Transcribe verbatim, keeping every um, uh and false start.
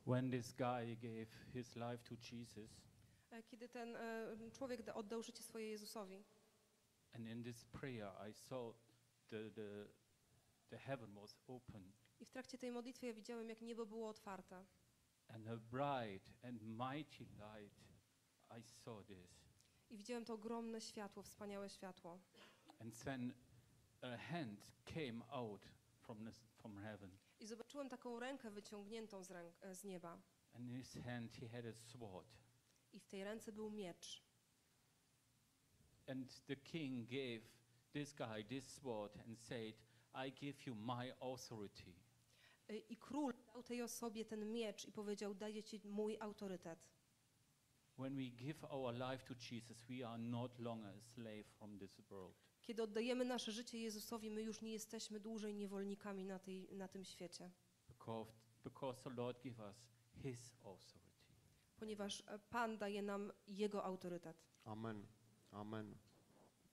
When this guy gave his life to Jesus, E, Kiedy ten e, człowiek da- oddał życie swoje Jezusowi, and in this prayer I saw the, the, the heaven was open, i w trakcie tej modlitwy ja widziałem, jak niebo było otwarte. and a bright and mighty light, I saw this. I widziałem to ogromne światło, wspaniałe światło. And then a hand came out from, this, from heaven. I zobaczyłem taką rękę wyciągniętą z, ręk, e, z nieba. And in his hand he had a sword. I w tej ręce był miecz. And the king gave this guy this sword and said, I give you my authority. E, I król dał tej osobie ten miecz i powiedział, daję ci mój autorytet. When we give our life to Jesus, we are not longer a slave from this world. Kiedy oddajemy nasze życie Jezusowi, my już nie jesteśmy dłużej niewolnikami na, tej, na tym świecie. Because, because the Lord gave us his authority. Ponieważ e, Pan daje nam Jego autorytet. Amen. Amen.